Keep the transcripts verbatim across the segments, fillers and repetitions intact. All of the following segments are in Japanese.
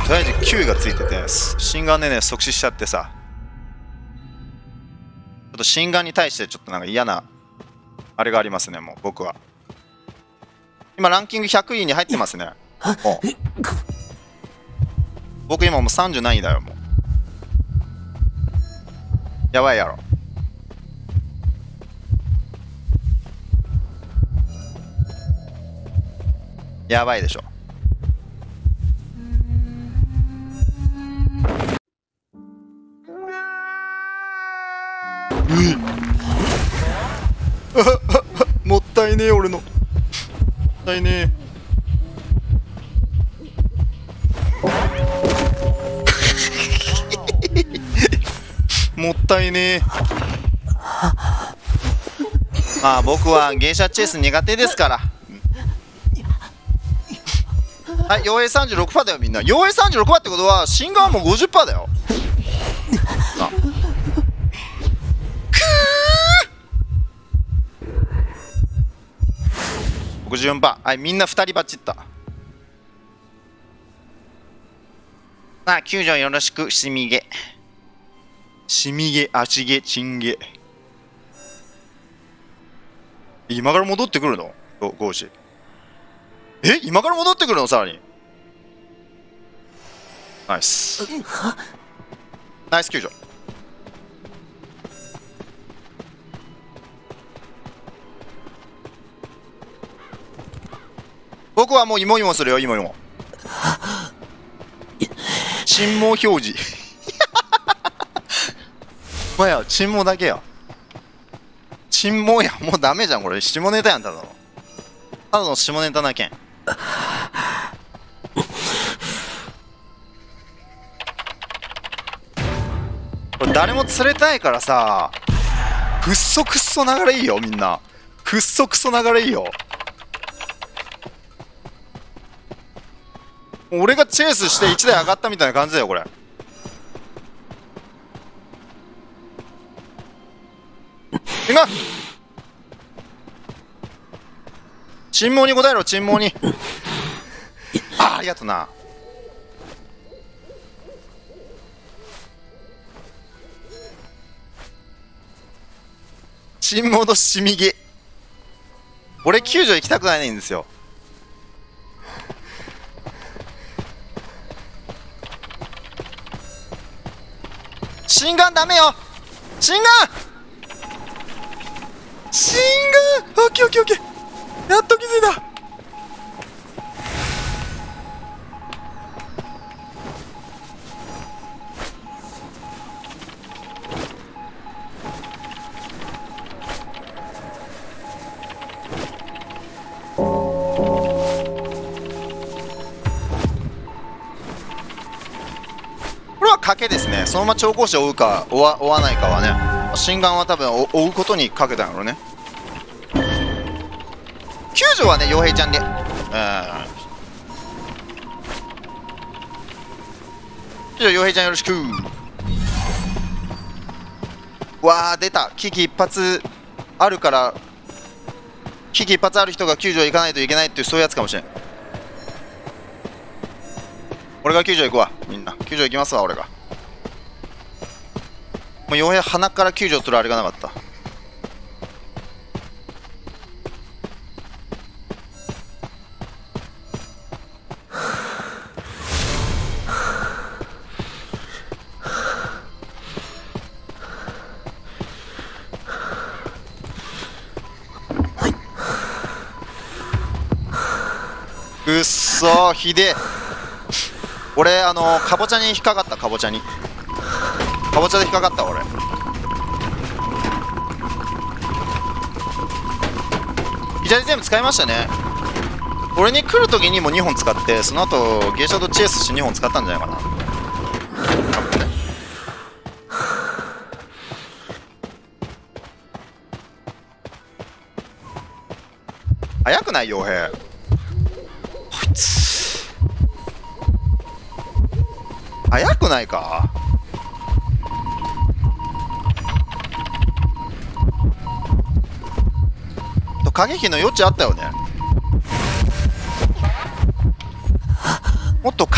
とりあえずきゅういがついてて、心眼でね、即死しちゃってさ。ちょっと心眼に対してちょっとなんか嫌な、あれがありますね、もう僕は。今ランキングひゃくいに入ってますね。もう僕今もうさんじゅう何位だよ、もう。やばいやろ。やばいでしょ。もったいねえ俺の。もったいねえ。もったいねえ。まあ僕は芸者チェイス苦手ですから。はい、傭兵 さんじゅうろくパーセント だよみんな。傭兵 さんじゅうろくパーセント ってことは心眼はもう ごじゅっパーセント だよ。あろくじゅうよんパーセント。はい、みんなふたりバチった。さあ、救助よろしく、しみげ。しみげ、あちげ、ちんげ。今から戻ってくるのゴーシ。え今から戻ってくるのさらに。ナイス。ナイス救助。僕はもう芋芋するよ、芋芋。沈黙表示。まや、沈黙だけや。沈黙や、もうダメじゃん、これ。下ネタやん、ただの。ただの下ネタなけん。これ誰も釣れたいからさ、くっそくっそ流れいいよ、みんな。くっそくそ流れいいよ。俺がチェイスしていちだい上がったみたいな感じだよ、これ。いく沈黙に答えろ、沈黙に。ああ、ありがとな。沈黙としみげ。俺救助行きたくないんですよ。心眼ダメよ。心眼心眼オッケーオッケーオッケー。やっと気づいた。これは賭けですね。そのまま長考士を追うか追わ追わないかはね、心眼は多分追うことにかけたんやろね。救助はね、傭兵ちゃんで。うん。救助、傭兵ちゃんよろしく。わあ、出た。危機一発あるから、危機一発ある人が救助行かないといけないっていう、そういうやつかもしれん。俺が救助行くわ、みんな。救助行きますわ、俺が。もう傭兵鼻から救助するあれがなかった。くっそー、ひでえ。俺、あのー、かぼちゃに引っかかった、かぼちゃに。かぼちゃで引っかかった、俺。左全部使いましたね。俺に来るときにもにほん使って、その後芸者とチェイスしてにほん使ったんじゃないかな。多分ね。早くない傭兵。こいつ早くないか。と過激の余地あったよね。もっと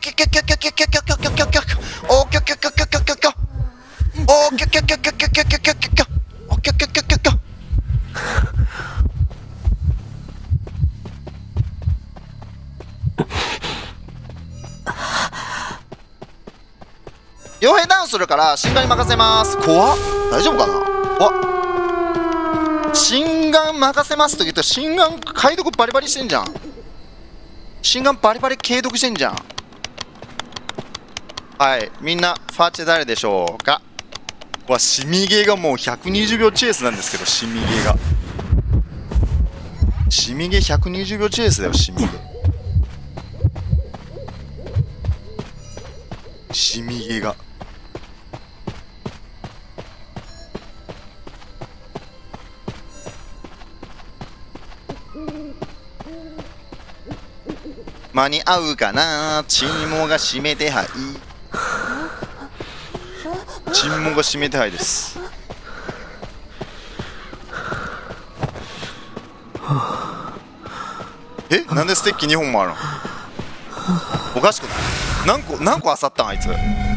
キョキョキョキョキョキョキョキョキョキョキョおキョキョキョキョキョキョキョおキョキョキョキョキョキョキョキョキョキョおキョキョキョキョキョ傭兵ダウンするから心眼に任せます。怖っ。大丈夫かな。怖っ。心眼任せますと言うと心眼解読バリバリしてんじゃん。心眼バリバリ解読してんじゃん。はい、みんなファーチェ誰でしょうか。わ、シミゲーがもうひゃくにじゅうびょうチェイスなんですけど、シミゲーがシミゲーひゃくにじゅうびょうチェイスだよ。シミゲーシミゲーが間に合うかな。チーモが指名手配。チーモが指名手配です。え、なんでステッキにほんもあるの。おかしくない。何個何個漁ったんあいつ。